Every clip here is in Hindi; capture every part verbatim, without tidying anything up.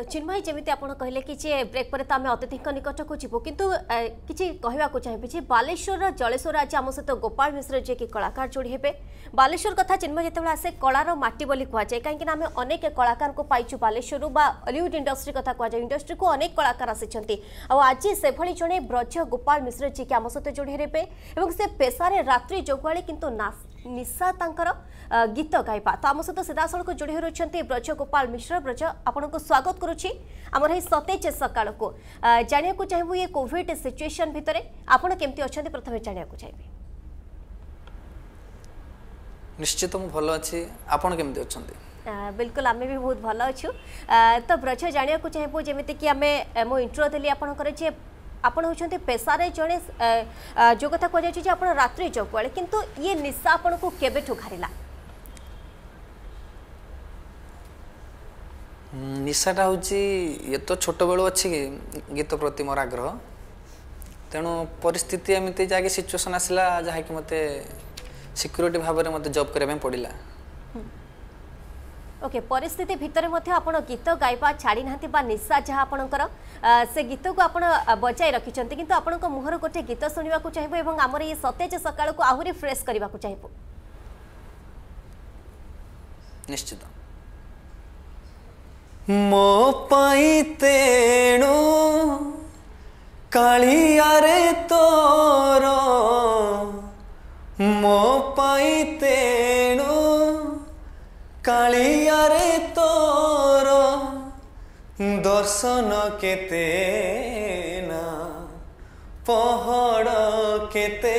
चिन्मयी जमी आप कहले कि ब्रेक पर आम अतिथि निकट को जीव कि किसी कहवाक चाहिए बालेश्वर जलेश्वर आज आम सहित गोपाल मिश्र जी की कलाकार जोड़ी हे बालेश्वर कथा चिन्मय जो आसे कलार माटी बोली कहुए कहीं आम अनेक कलाकार को पाइचु बालेश्वर बॉलीवुड इंडस्ट्री कथा कहुए इंडस्ट्री को अनेक कलाकार आसी आज से भली जड़े ब्रज गोपाल मिश्र जी की आम सहित जोड़ी हे से पेशारे रात्रि जोगुआली किंतु निशा तांकर गीत गाइबा तो आम सहित सीधा सड़क जोड़ी रही ब्रज गोपाल मिश्र ब्रज आपन को स्वागत करुच्ची आमर ये सतेज सकाल को जाना चाहिए ये कोविड सिचुएशन भितर आपन केमती अच्छा प्रथम जाना चाहिए निश्चित मु भल अच्छी आपन केमती अच्छा बिल्कुल आम भी बहुत भल अच्छु तो ब्रज जाना चाहिए जमीती कि आम मो इंट्रो देली आपंकर जे आपण होचंती पेशारे जड़े जो कथा कह आप रात्रि जगुआले किंतु ये निशा आपन को केबेठु घारिला निशाटा हूँ ये तो छोट बेलू अच्छी गीत प्रति मोर आग्रह तेणु परिस्थिति एमती जहाँकि सिचुएसन आसला जहाँकि मत सिक्यूरीटी भाव में मत जॉब करने पड़ा ओके परिस्थिति भितर मध्य आपण गीत गाइबा छाड़ी ना निशा जहाँ आपणकर से गीत को आप बजाय रखिंट किंतु आपण मुहर गोटे गीत शुणा चाहिए आमर ये सतेज सकाल को आहरी फ्रेश करने को चाहिए निश्चित मो पाई तेणु कालियारे तोर मो पाई तेणु कालियारे तोर दर्शन केते ना पहाड़ केते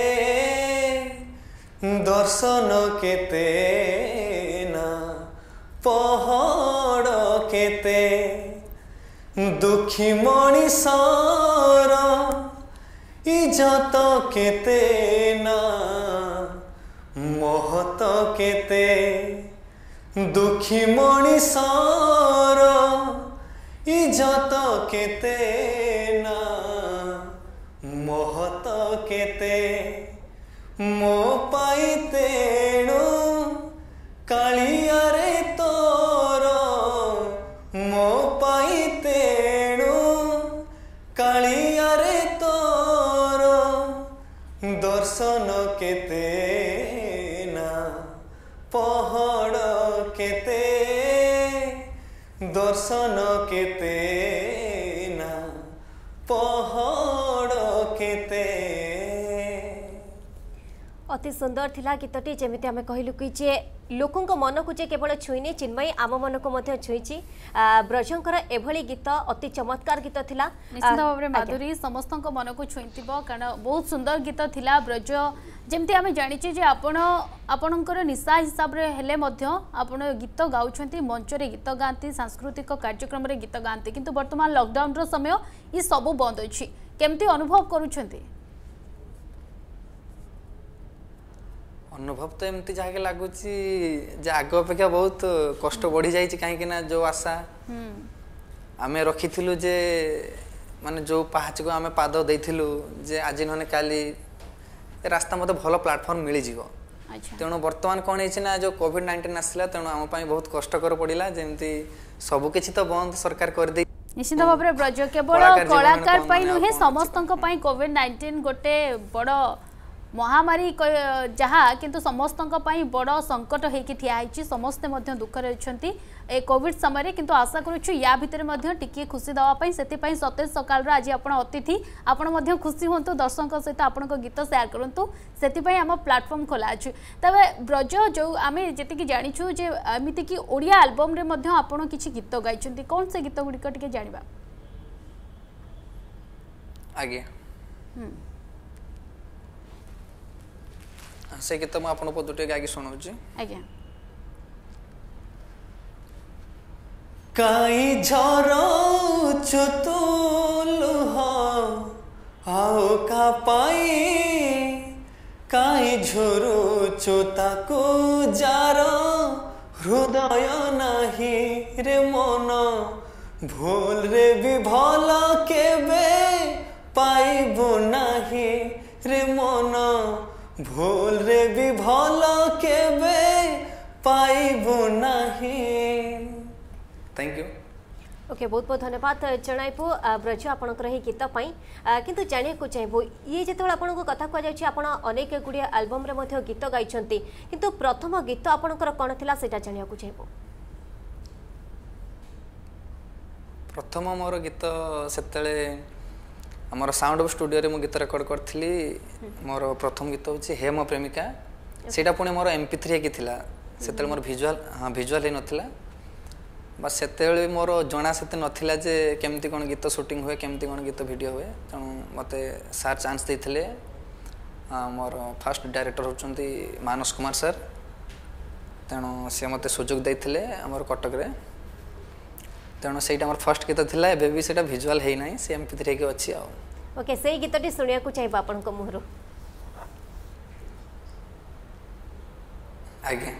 दर्शन केते ना पहाड़ केते दुखी मणिषर इज्जत केते ना महत केते दुखी मणिषर इज्जत केते ना महत केते मो पाई तेणु कालियारे तोर मो पाई तेणु कालियारे तोर दर्शन केते ना पहाड़ केते दर्शन केते ना पहाड़ केते अति सुंदर थिला गीतटी जमीती आम कहलु कि जे लोकों मन को जे केवल छुईनी चिन्मयी आम मन को मध्य छुईची ब्रजंकर एभली गीत अति चमत्कार गीत थिला निश्चित भाव में माधुरी समस्त मन को छुईथिबो कारण बहुत सुंदर गीत थिला ब्रज जमती आम जानिचे जे आपण आपणकर निशा हिसाब रे हेले मध्य आपण गीत गाउछंती मंच रे गीत गांती सांस्कृतिक कार्यक्रम रे गीत गांती किंतु वर्तमान लॉकडाउन रो समय ये सब बंद अछि केमती अनुभव करूछंती अनुभव तो एमती जहाँ लगुच आग अपेक्षा बहुत कष्ट बढ़ी जाइए कहीं जो आशा आम रखी जे माने जो पहाच को आम पाद देलु जे आज नहने काली रास्ता मत भल प्लाटफर्म मिल जाव तेणु बर्तमान कौन है जो कोविड नाइंटीन आसला तेणु आम बहुत कष्टकर पड़ा जमी सबकि तो बंद सरकार कर दे निश्चित भाव में ब्रज केवल कलाकार नुहे समस्त कोविड नाइंटीन गोटे बड़ महामारी जहाँ किंतु समस्त बड़ संकट होगी ठियाई समस्ते दुखरे अच्छी ए कोविड समय किंतु आशा करुछु या भितर टिके खुशी दवाई से सतेज सकाल आज आप अतिथि आपण खुशी हूँ दर्शकों सहित आपण गीत सेयार करूँ से आम प्लाटफर्म खोला अच्छे तबे ब्रज जो आम जी जाचु जे एमती कि ओडिया एल्बम रे आपण किसी गीत गाई कौन से गीत गुड़िक टे जाना आगे से गीत मुझे आपन पदुटे आगे शुणाऊँ आज्ञा काई झरौछु तू लुह आओ का पाई काई झुरुछु ताकू जार हृदय नाही रे मन भूल रे भी भल केबे पाइबु नाही रे मन भूल रे भी भल केबे पाइबु नाही। Thank you. ओके बहुत बहुत धन्यवाद जनाइबू ब्रज आपणकर ही गीत किंतु जानिया को चाहबू ये जो आपको कथा कहुच्छे आप अनेक गुड़िया एल्बम रे गीत गाई किंतु प्रथम गीत आपणकर कौन थिला सेटा जानिया को चाहबू प्रथम मोर गीत सेतले हमर साउंड ऑफ स्टूडियो रे मु गीत रेकॉर्ड करथिली मोर प्रथम गीत होची हे मो प्रेमिका सेटा पुणे मोर एम पी थ्री की थिला सेतले मोर विजुअल हां विजुअल ही नथिला बस सेतले मोर जना सेते नथिला जे केमती कोन गीत शूटिंग हुए केमती कोन गीत वीडियो हुए तणु मते सर चांस देथिले मोर फर्स्ट डायरेक्टर होचंती मानस कुमार सर तणु से मते सुযোগ देथिले हमर कटक रे तेणु से फर्स्ट गीत थिला एबे भी सेटा विजुअल है ना से एम पी थ्री के अच्छी आ ओके से गीतटी सुनिया को चाहिए आपन को मुहरो आगे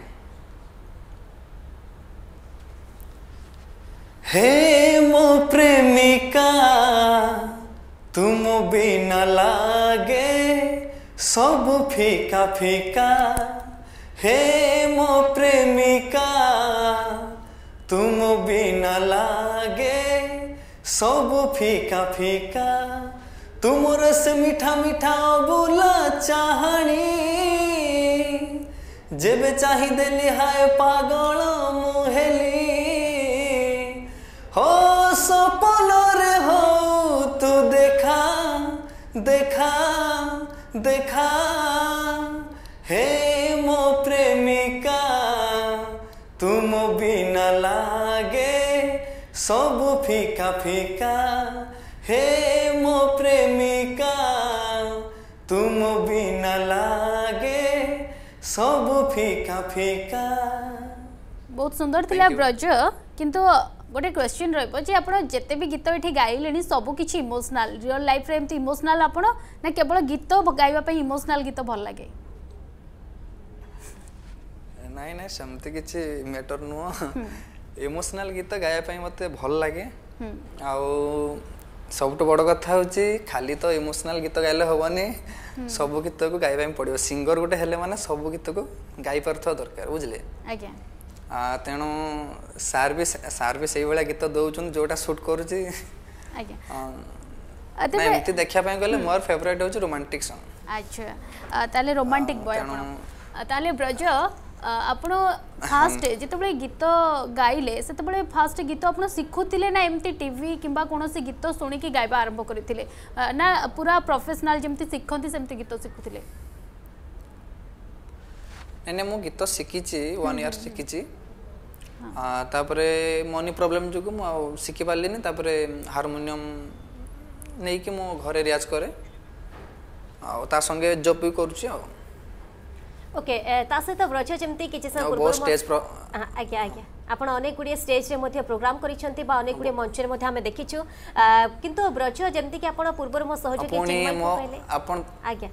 हे मो प्रेमिका तुम बिना लागे सब फीका फीका हे मो प्रेमिका तुम बिना लागे सब फीका फीका तुमर से मीठा मीठा बोला चाहनी जेबे चाही देली हाय पागल मुहेली हो सपन रे हो तू देखा देखा देखा हे मो प्रेमिका तुम बिना लागे सब फीका फीका हे मो प्रेमिका तुम बिना लागे सब फीका फीका बहुत सुंदर थिला ब्रज किंतु गोटे क्वेश्चन रहिबो जे आपण जते भी गीत एठी गाइलेनी सब किछि इमोशनल रियल लाइफ रे एमती इमोशनल आपण ना केवल गीत गाइबा पई इमोशनल गीत भल लागे नाई नाई समति किछि मैटर नुओ इमोशनल गीत गाया पई मते भल लागे आउ सबटो बड़ कथा होची खाली तो इमोशनल गीत गाइले होबनी सब गीत को गाइबा में पड़ियो सिंगर गोटे हेले माने सब गीत को गाई परथो दरकार बुझले आज्ञा आ तेणु सार भी सार भी सही वाला गीत दउचुन जोटा शूट करूची आज्ञा ना एमती देखिया पई गले मोर फेवरेट होची रोमांटिक सॉन्ग अच्छा ताले रोमांटिक बॉय आपण ताले ब्रज आपण फास्ट जिते गीत गाइले से फास्ट गीत आप शिखुले ना एमती टीवी किंबा कौन गीत शुणिकी गाइबा आरंभ करते ना पूरा प्रोफेशनल जमती शिखती सेमती गीत शिखुले एने मु गीत शिखी वन इयर शिखी तापरे मनी प्रॉब्लम जो मु शिखी पारलिनी तापरे हारमोनियम नहीं कि मु घरे रियाज करे आ ता संगे जॉब भी करूची आ ओके ता सहित ब्रज जमती किछि समय पूर्व स्टेज प्रो आज्ञा आज्ञा आपण अनेक गुडी स्टेज रे मध्ये प्रोग्राम करिसंती बा अनेक गुडी मंच रे मध्ये हमें देखिछु किंतु ब्रज जमती कि आपण पूर्व मो सहयोगी चिन्मय को कहले आपण आज्ञा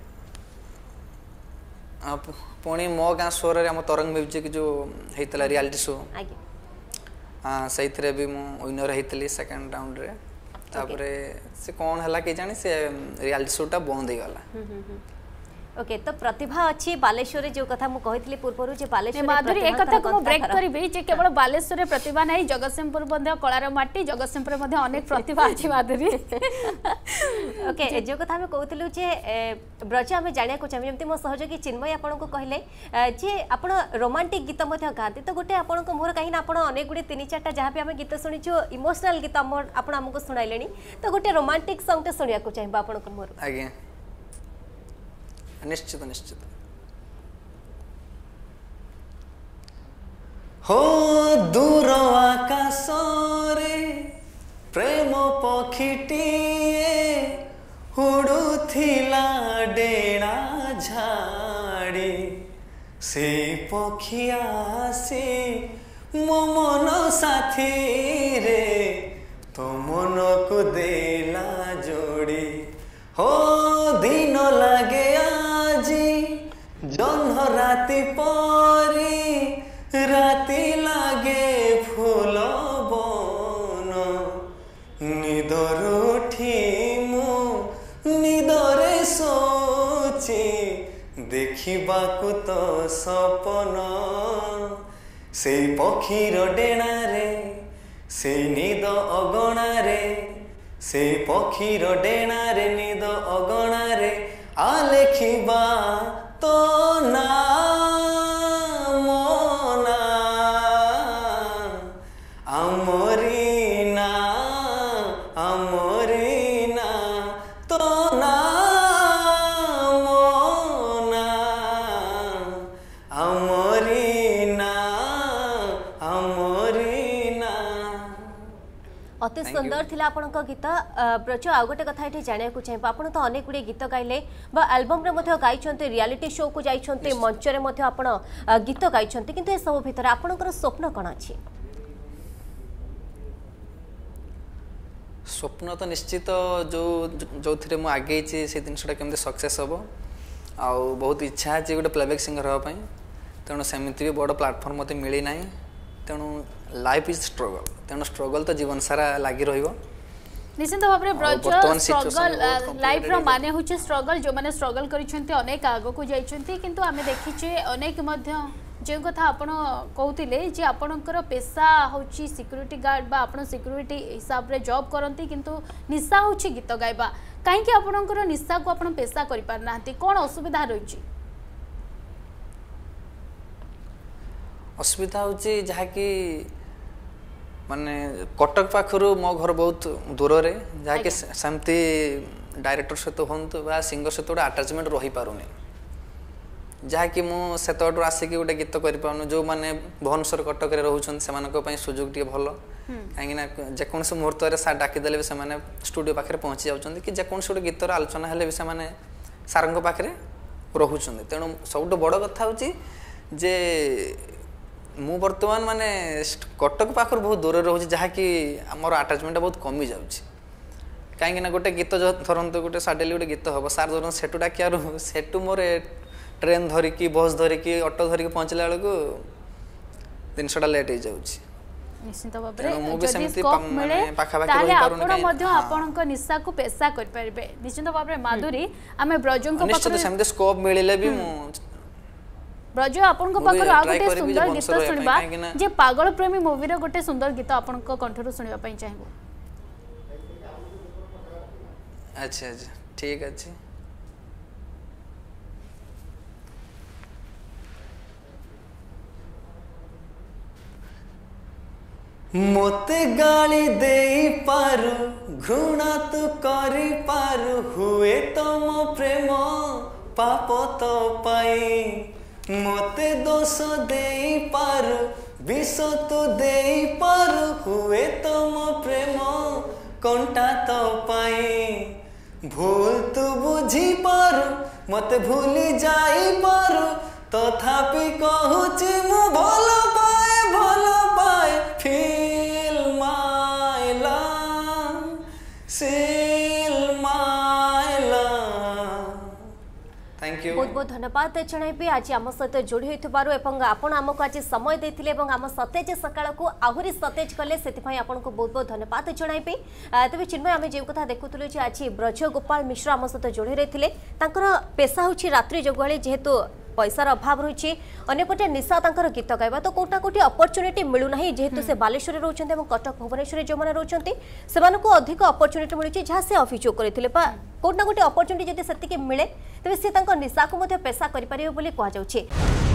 आप पुणी मो गाँ शो रे हम तरंग म्यूजिक जो हेतला रियलिटी शो आज्ञा हां सहित भी मु विनर हेतली सेकंड राउंड रे तापरे से कोन हला के जानी से रियलिटी शो टा बंद हो गला ओके तो प्रतिभा अच्छी बालेश्वर जो कथा मु कहितली पूर्वरु जे बालेश्वर माधुरी एक कथा को ब्रेक करबी जे केवल बालेश्वर प्रतिभा नाही जगतसिंहपुर मध्ये कलार माटी जगतसिंहपुर मध्ये अनेक प्रतिभा अछि माधुरी ओके जो कथा हम कहतलु जे ब्रज हम जानिया को चाहि जेमति मो सहयोगी चिन्मय आपन को कहले जे आपन रोमांटिक गीत मध्ये गाती तो गोटे आपन को मोर कहिना आपन अनेक गुडी तीन चारटा जहां भी हम गीत सुनिछु इमोशनल गीत आपन हमको सुनाइलेनी तो गोटे रोमांटिक सॉन्ग ते सुनिया को चाहिबा आपन को मोर आगे निश्चित निश्चित हो दूर आकाश रे प्रेम पक्षीटीए उड़ुथिला डेणा झाड़ी से पक्षिया से मो मन साथी रे तो मन को देला जोड़ी हो दिन लागे जन्ह राति परी राति लागे फूल बन निदर उठी मु निदरे सोची देखिबाकु तो सपन से पक्षीर डेणारे से निद अगणारे से पक्षीर डेणारे निद अगणारे आ लेखिबा तो ना मोना आमरी ना आमरी ना तो ना मोना आमरी ना आमरी ना। अति सुंदर थिला आपनक गीत ब्रज आ गोटे कथा ये जाना चाहिए आपन तो अनेक गुड़े गीत गाइले बा एल्बम रे मध्य गाइछन्ते रियलिटी शो को जाइछन्ते मंच रे मध्य आपन गीत गाइछन्ते किंतु ए सब भीतर आपनकर स्वप्न कोन अछि? स्वप्न तो निश्चित जो जो थिरे मु आगे छि से दिनसटा केमते सक्सेस हबो आ बहुत इच्छा अछि गोटे प्लेबैक सिंगर होबा पई तेणु सेमिति भी बड़ प्लेटफॉर्म मते मिली नाही तेणु लाइफ इज स्ट्रगल तेणु स्ट्रगल तो जीवन सारा लागि रहिबो निश्चित भाव में ब्रज स्ट्रगल लाइफ रो माने होचे स्ट्रगल जो माने स्ट्रगल करिसंती अनेक आगो को जाइसंती किंतु आमे देखिचे अनेक मध्य जे कथा आपण कहउतिले जे आपणकर पेशा होची सिक्युरिटी गार्ड बा आपण सिक्युरिटी हिसाब रे जॉब करंती किंतु निशा होची गीत गायबा काहे कि आपणकर निशा को आपण पेशा करि पार नाहंती कोन असुविधा रहिची? असुविधा होची जहा कि माने कटक पाखरु मो घर बहुत दूर रे जहा कि सेमती डायरेक्टर सहित होंतु बा सिंगर सहित गोटे अटैचमेंट रही पारुनी जहा कि मु सेतटू आसिक गोटे गीत करि पाउनु जो माने भुवनेश्वर कटक रे रहउछन सेमानको पई सुযোগ टिके भलो काहे ना जे कोनसे मुहूर्त रे सा डाकी देले से माने स्टूडियो पाखरे पहुंची जाउछन कि जे कोनसे गोटे गीतर आलोचना हेले से माने सारंग पाखरे रहउछन तेणु सबटो बड़ कथा होची जे मु वर्तमान माने कटक पाखर बहुत दूर रहउछि जहा कि हमर अटैचमेंट बहुत कमी जाउछि काहे ना गोटे गीत जो थरंत गोटे साडेली गोटे गीत हबो सार जोन सेटु डाकिया रह सेटु मोर ट्रेन धरिकी बस धरिकी ऑटो धरिकी पहुंचला बेलको दिनसटा लेट हो जाउछि निश्चित भाबरे जदि स्कोप मिले ताले आपण मध्य आपणक निशा को पेशा कर परबे निश्चित भाबरे माधुरी हमें ब्रजों को निश्चित सेमते स्कोप मिलिले भी मु ब्रज आपन को पाकर आ गोटे सुंदर गीत सुनबा जे पागल प्रेमी मूवी रे गोटे सुंदर गीत आपन को कंठरू सुनबा पई चाहबो। अच्छा अच्छा ठीक अछि मोते गाली दे पारु घृणा तू करी पारु हुए तो मो प्रेम पाप तो पाई मोते दोष दे पारु विष तू दे पारु हुए तो मो प्रेम कंटा तो पाई भूल तू बुझी पारु मते भूली जाई पारु तथापि कहूची मु भल पाए भल पाए feel my love seal my love. Thank you बहुत बहुत धन्यवाद जणाइबी आज आम सहित जोड़ी होइथबारु एवं आपण आमको आज समय देथिले एवं आम सतेज सकाळ को आहुरी सतेज कले सेति आपन को बहुत बहुत धन्यवाद जणाइबी। तबे चिन्मय आमे जे कथा देखुतलु जे आज ब्रज गोपाल मिश्र आम सहित जोड़ी रहिथिले तांकर पेशा होछि रात्रि जगुआली जेहेतु पैसार अभाव रही अंपटे निशा तांकर गीत गाइबा तो कोटा कोटी अपॉर्चुनिटी मिलू नहीं जेहेतु से बालेश्वर रोचंते एवं कटक भुवनेश्वर जो माने रोचंती सेमानको अधिक अपॉर्चुनिटी मिलुची जहाँ से अभियोग करथिले बा कोटा कोटी अपॉर्चुनिटी जदि सेतिके मिले तबे से तांकर निशा को मध्य पेशा करि परिबे बोली कहै जाउछि।